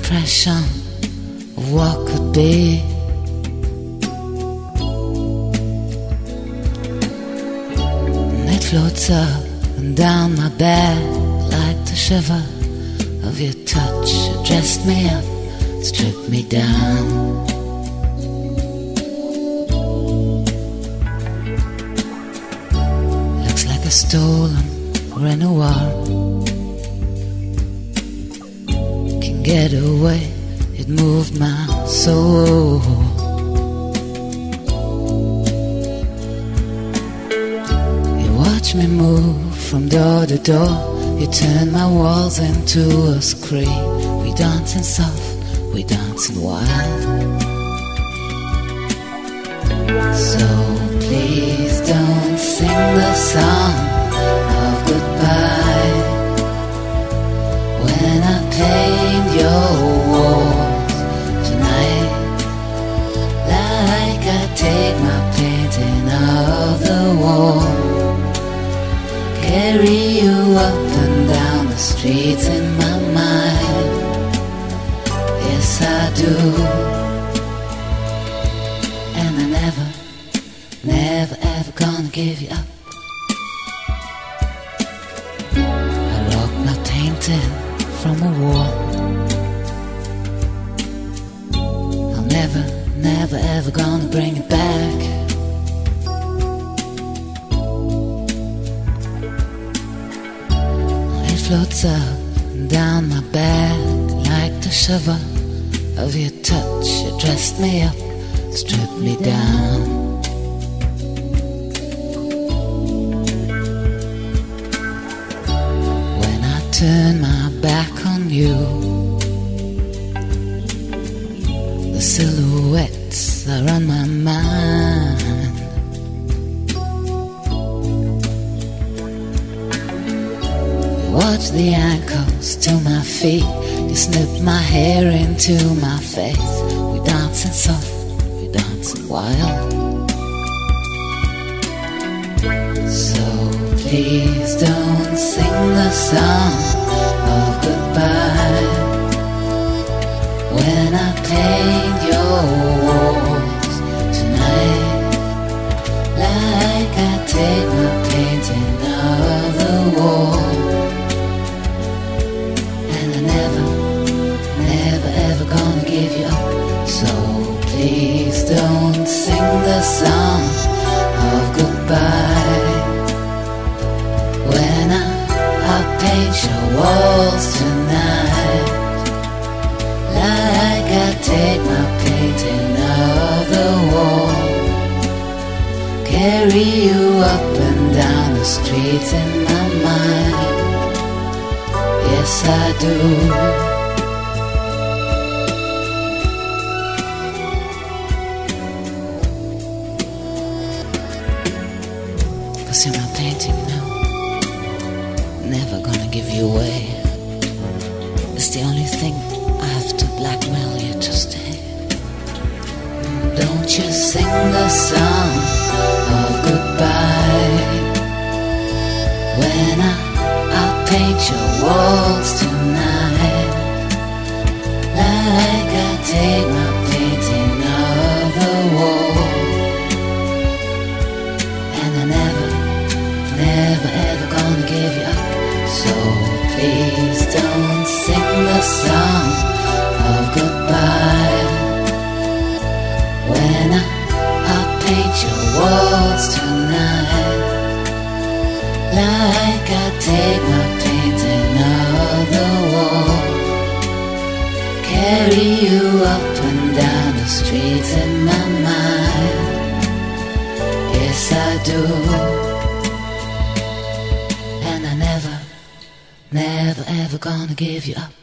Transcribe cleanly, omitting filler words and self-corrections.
impression of what could be. And it floats up and down my back like the shiver of your touch. You dressed me up, stripped me down. Looks like a stolen Renoir. Can get away, it moved my soul. You watch me move from door to door. You turn my walls into a scream. We dancing soft, we dancing wild. So please don't sing the song of goodbye when I paint your walls tonight, like I take my painting of the wall, carry you up and down the streets in my mind. Yes, I do. And I never, never ever gonna give you up. I rock my painting from a wall. I'm never, never ever gonna bring it back. It floats up and down my back like the shiver of your touch. You dressed me up, stripped me down. When I turn my back on you, the silhouettes are on my mind. You watch the ankles to my feet. You snip my hair into my face. We dancing soft, we dancing wild. So please don't sing the song of goodbye when I paint your walls tonight, like I take my painting of the wall. And I never, never ever gonna give you up. So please don't sing the song of goodbye when I paint your walls tonight, like I take my painting of the wall, carry you up and down the streets in my mind. Yes, I do. Cause you're my painting now, never gonna give you away. It's the only thing I have to blackmail you to stay. Don't you sing the song of goodbye when I paint your walls tonight, like I take my painting of the wall. And I never, never ever gonna give you up. So please don't sing the song of goodbye when I paint your walls tonight, like I take my painting of the wall, carry you up and down the streets in my mind. Yes, I do. And I never, never ever gonna give you up.